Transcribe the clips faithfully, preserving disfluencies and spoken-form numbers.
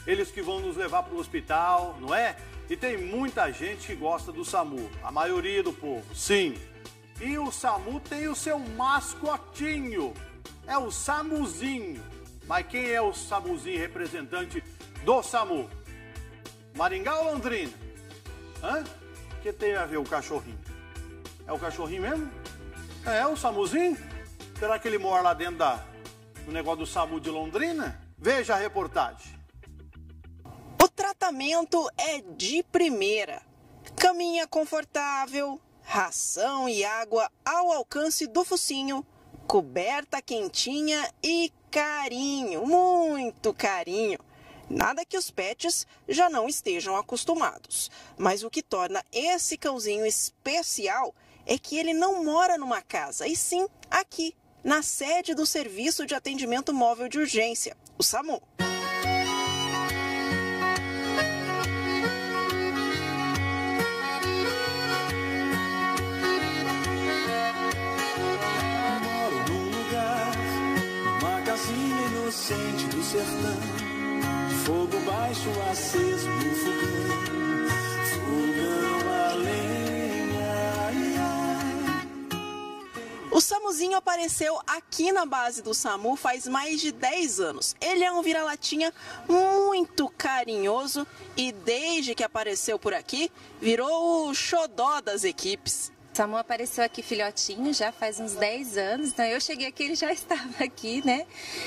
eles que vão nos levar para o hospital, não é? E tem muita gente que gosta do SAMU, a maioria do povo, sim. E o SAMU tem o seu mascotinho, é o SAMUzinho. Mas quem é o SAMUzinho representante do SAMU? Maringá ou Londrina? Hã? O que tem a ver o cachorrinho? É o cachorrinho mesmo? É o SAMUzinho? Será que ele mora lá dentro da, do negócio do SAMU de Londrina? Veja a reportagem. O tratamento é de primeira. Caminha confortável, ração e água ao alcance do focinho, coberta quentinha e carinho, muito carinho. Nada que os pets já não estejam acostumados. Mas o que torna esse cãozinho especial é que ele não mora numa casa, e sim aqui, na sede do Serviço de Atendimento Móvel de Urgência, o SAMU. Moro num lugar, uma casinha inocente do sertão. Fogo baixo aceso no fogão, fogão a lenha, ia. O SAMUzinho apareceu aqui na base do SAMU faz mais de dez anos. Ele é um vira-latinha muito carinhoso e desde que apareceu por aqui, virou o xodó das equipes. O SAMU apareceu aqui filhotinho já faz uns dez anos, então eu cheguei aqui, ele já estava aqui, né?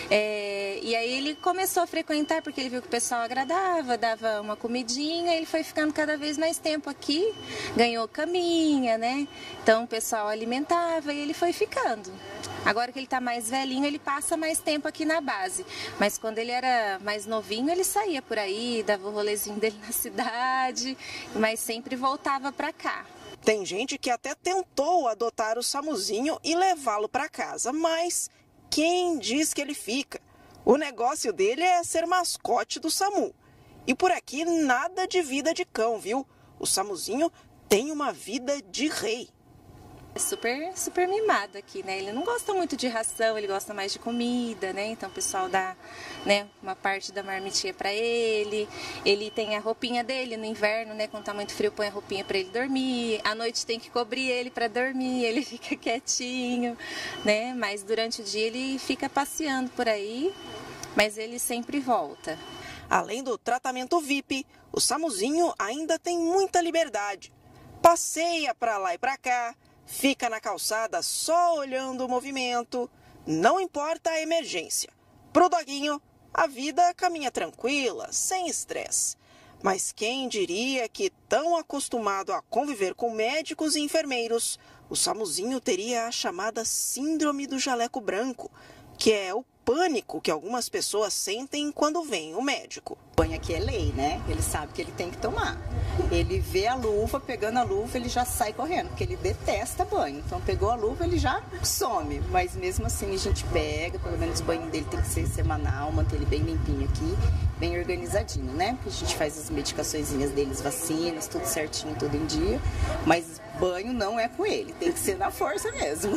É, e aí ele começou a frequentar porque ele viu que o pessoal agradava, dava uma comidinha, ele foi ficando cada vez mais tempo aqui, ganhou caminha, né? Então o pessoal alimentava e ele foi ficando. Agora que ele está mais velhinho, ele passa mais tempo aqui na base, mas quando ele era mais novinho, ele saía por aí, dava o rolezinho dele na cidade, mas sempre voltava para cá. Tem gente que até tentou adotar o SAMUzinho e levá-lo para casa, mas quem diz que ele fica? O negócio dele é ser mascote do SAMU. E por aqui nada de vida de cão, viu? O SAMUzinho tem uma vida de rei. É super, super mimado aqui, né? Ele não gosta muito de ração, ele gosta mais de comida, né? Então o pessoal dá, né, uma parte da marmitinha para ele. Ele tem a roupinha dele no inverno, né? Quando tá muito frio, põe a roupinha para ele dormir. À noite tem que cobrir ele para dormir, ele fica quietinho, né? Mas durante o dia ele fica passeando por aí, mas ele sempre volta. Além do tratamento V I P, o SAMUzinho ainda tem muita liberdade. Passeia para lá e para cá, fica na calçada só olhando o movimento, não importa a emergência. Pro doguinho, a vida caminha tranquila, sem estresse. Mas quem diria que, tão acostumado a conviver com médicos e enfermeiros, o SAMUzinho teria a chamada síndrome do jaleco branco, que é o pânico que algumas pessoas sentem quando vem o médico. O banho aqui é lei, né? Ele sabe que ele tem que tomar. Ele vê a luva, pegando a luva, ele já sai correndo, porque ele detesta banho. Então pegou a luva, ele já some. Mas mesmo assim a gente pega, pelo menos o banho dele tem que ser semanal, manter ele bem limpinho aqui, bem organizadinho, né? Porque a gente faz as medicaçõezinhas deles, vacinas, tudo certinho, todo em dia. Mas banho não é com ele, tem que ser na força mesmo.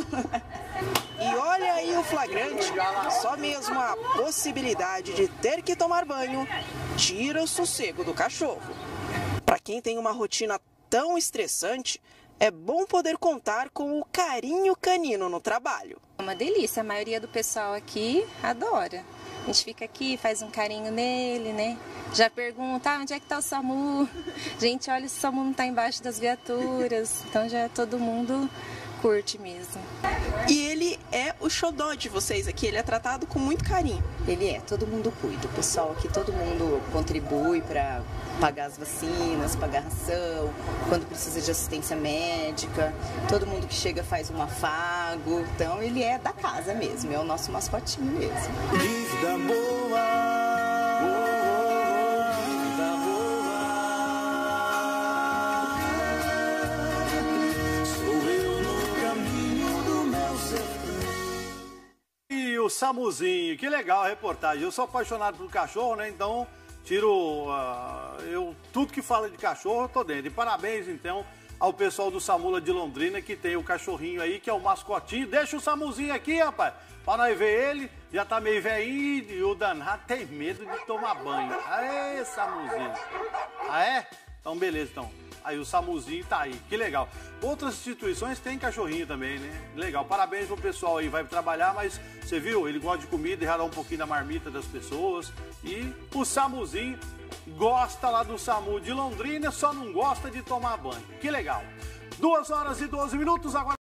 E olha aí o flagrante, só mesmo a possibilidade de ter que tomar banho tira o sossego do cachorro. Para quem tem uma rotina tão estressante, é bom poder contar com o carinho canino no trabalho. É uma delícia, a maioria do pessoal aqui adora. A gente fica aqui, faz um carinho nele, né? Já pergunta, ah, onde é que tá o SAMU? Gente, olha, o SAMU não tá embaixo das viaturas. Então já todo mundo curte mesmo. E ele é o xodó de vocês aqui, ele é tratado com muito carinho. Ele é, todo mundo cuida. O pessoal aqui, todo mundo contribui para pagar as vacinas, pagar ração, quando precisa de assistência médica. Todo mundo que chega faz um afago. Então ele é da casa mesmo, é o nosso mascotinho mesmo. Vida boa. O SAMUzinho, que legal a reportagem. Eu sou apaixonado por cachorro, né? Então, tiro uh, eu tudo que fala de cachorro, eu tô dentro. E parabéns, então, ao pessoal do SAMU de Londrina, que tem o cachorrinho aí, que é o mascotinho. Deixa o SAMUzinho aqui, rapaz, para nós ver ele. já tá meio velhinho e o danado tem medo de tomar banho. Aê, Samuzinho. Ah, é? Então, beleza, então. Aí o Samuzinho tá aí, que legal. Outras instituições têm cachorrinho também, né? Legal, parabéns pro pessoal aí, vai trabalhar, mas você viu, ele gosta de comida e ralar um pouquinho da marmita das pessoas. E o Samuzinho gosta lá do SAMU de Londrina, só não gosta de tomar banho. Que legal. duas horas e doze minutos, agora...